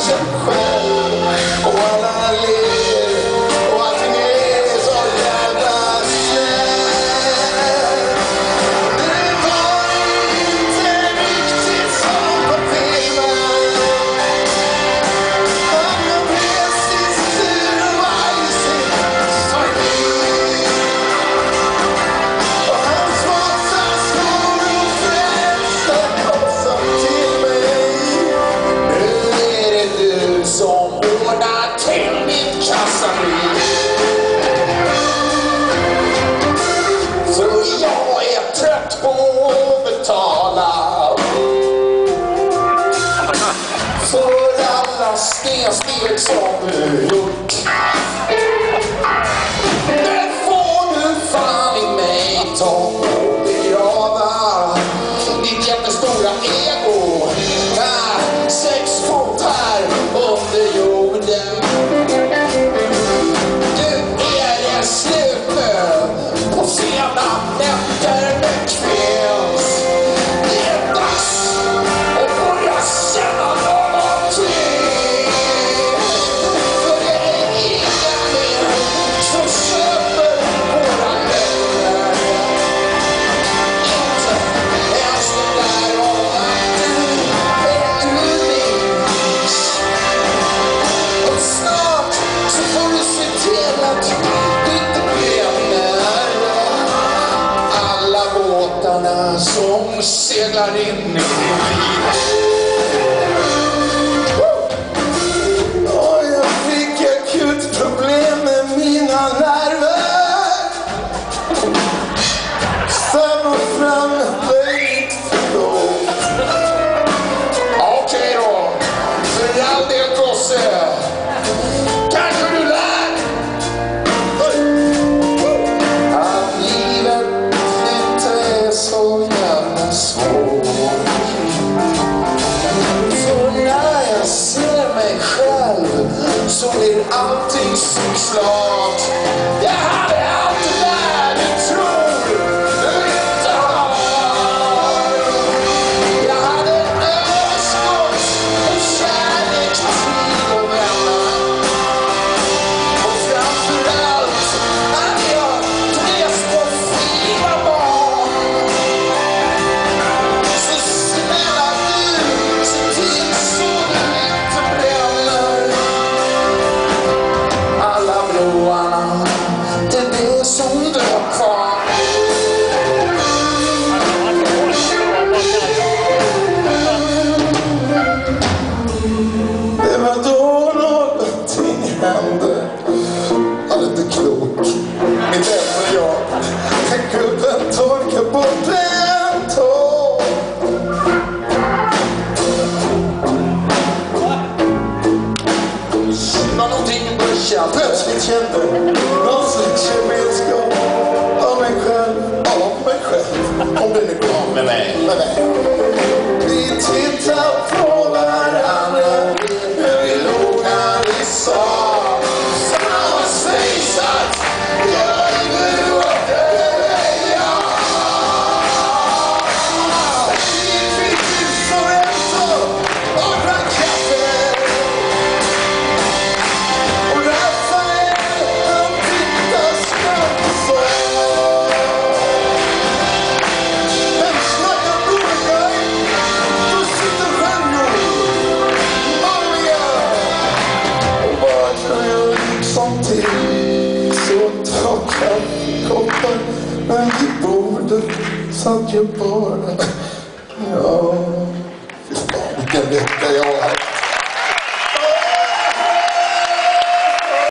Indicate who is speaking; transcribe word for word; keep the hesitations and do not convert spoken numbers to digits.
Speaker 1: sig själv. Och alla ler och allting är så jävla snällt. Det var inte riktigt som på filmen. Han var precis sur och arg sin sorg. Och hans vasa skor och frälste kom som till mig. Nu är det du som ordnar till mitt kassabrev. För jag är trött på att betala för alla snedsteg som du gjort. Det får du fan i mig ta och begrava. Ditt jättestora ego är sex fot här under jorden. Du är det slut nu på sena nätter med kväls. Det är dags att börja känna någonting. För det är ingen mer som köper våra vänner. Inte ens det där om att du är unik. Och snart så får du se till att du inte bränner alla båtarna som seglar in i din liv. Och jag fick akut problem med mina nerver. Stanna fram väldigt för långt. Okej då, för all del gosse. Kanske du lär att livet inte är så jävla svårt. För när jag ser mig själv så blir allting så klart. Jag hade allt det där du tror du inte har. Jag hade överskott och kärlek till och vänner. Och framförallt hade jag tres på fyra barn. Så snälla du, se till så du inte bränner alla broarna. Det är det som du har kvar. Det var då någonting hände. Han är inte klok. Mitt ämne och jag. Gubben torkar bort en tår. Det var någonting i brorsan. Plötsligt kände någon slags gemenskap av mig själv. Av mig själv. Om det nu kom med mig. Med mig. Vi tittar på varandra. Hur vi låg när vi sa. Samma sägs att jag är nu och det är jag. Vi fick ut och vänta och drack kaffe. Och Rafael han tittar snabbt så. Men snacka brodergrej. Då sitter Ragnar. Maria. Och vad kan jag liksom till? Så ta kaffekoppar. Men vid bordet satt jag bara. Ja, fy fan vilken vecka jag har haft.